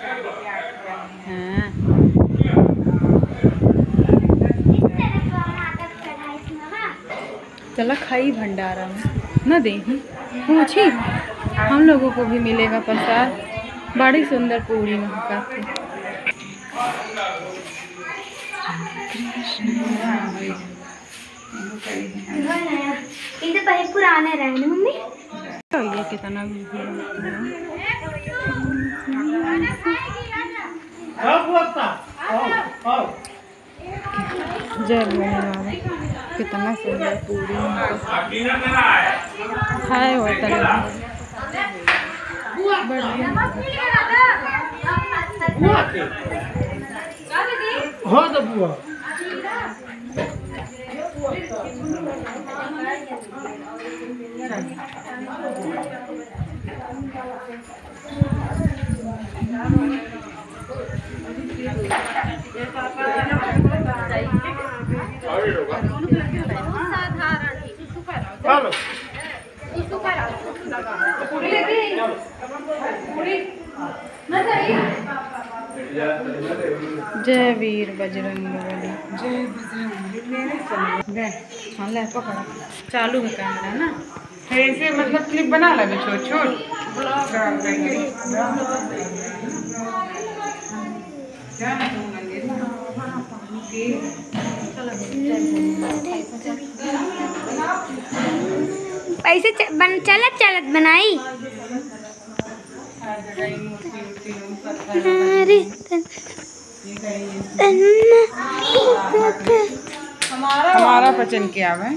हाँ चलो खाई भंडारा में न दे पूछी हम लोगों को भी मिलेगा प्रसाद। बड़ी सुंदर पूरी महकाती। ये तो पहले पुराने रहे ना मम्मी। ये कितना जय भोलेनाथ। कितना सुंदर पूरी है होटल जय वीर बजरंगबली। जय बजरंगबली। हाँ ले पकड़ा चालू है कैमरा ना ऐसे मतलब क्लिप बना लगे छोट छोट ऐसे चलत चलत बनाई। हमारा पचन क्या है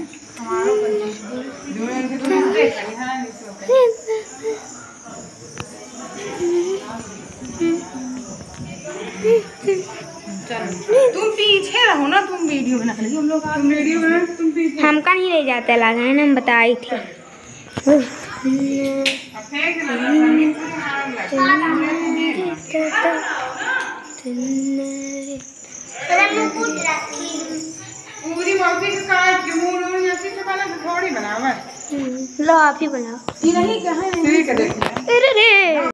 तुम पीछे रहो ना। तुम वीडियो बना ली हम लोग वीडियो बना तुम पीछे। हम का नहीं ले जाते लगा है ना हम बताई थी। पूरी मम्मी के काट के मुंह ऐसी तो बना थोड़ी बनावा। लो आप ही बनाओ। नहीं कहाँ है। ठीक है देखिए। अरे रे